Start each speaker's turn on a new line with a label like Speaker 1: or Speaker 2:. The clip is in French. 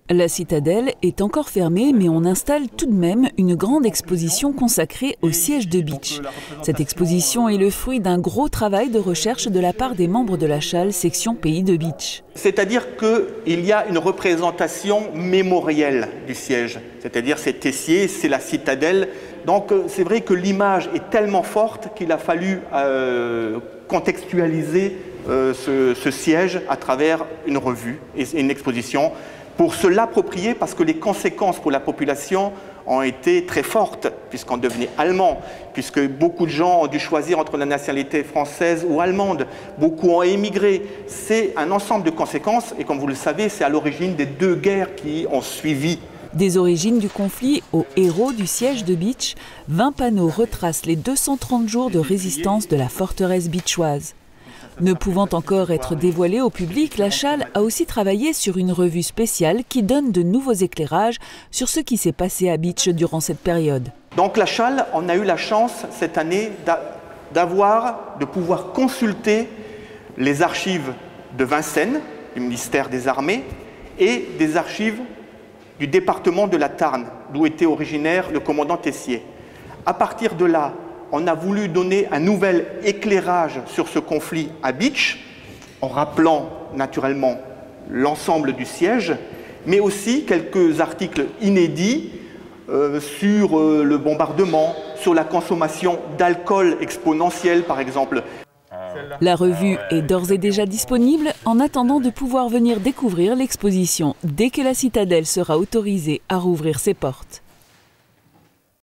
Speaker 1: La citadelle est encore fermée, mais on installe tout de même une grande exposition consacrée au siège de Bitche. Cette exposition est le fruit d'un gros travail de recherche de la part des membres de la Chale, section Pays de Bitche.
Speaker 2: C'est-à-dire qu'il y a une représentation mémorielle du siège, c'est-à-dire c'est Tessier, c'est la citadelle. Donc c'est vrai que l'image est tellement forte qu'il a fallu contextualiser ce siège à travers une revue et une exposition, pour se l'approprier, parce que les conséquences pour la population ont été très fortes, puisqu'on devenait allemand, puisque beaucoup de gens ont dû choisir entre la nationalité française ou allemande. Beaucoup ont émigré. C'est un ensemble de conséquences, et comme vous le savez, c'est à l'origine des 2 guerres qui ont suivi.
Speaker 1: Des origines du conflit aux héros du siège de Bitche, 20 panneaux retracent les 230 jours de résistance de la forteresse bitchoise. Ne pouvant encore être dévoilée au public, la Chale a aussi travaillé sur une revue spéciale qui donne de nouveaux éclairages sur ce qui s'est passé à Bitche durant cette période.
Speaker 2: Donc la Chale, on a eu la chance cette année de pouvoir consulter les archives de Vincennes, du ministère des Armées, et des archives du département de la Tarn, d'où était originaire le commandant Tessier. À partir de là, on a voulu donner un nouvel éclairage sur ce conflit à Bitche, en rappelant naturellement l'ensemble du siège, mais aussi quelques articles inédits sur le bombardement, sur la consommation d'alcool exponentielle par exemple.
Speaker 1: La revue est d'ores et déjà disponible en attendant de pouvoir venir découvrir l'exposition dès que la citadelle sera autorisée à rouvrir ses portes.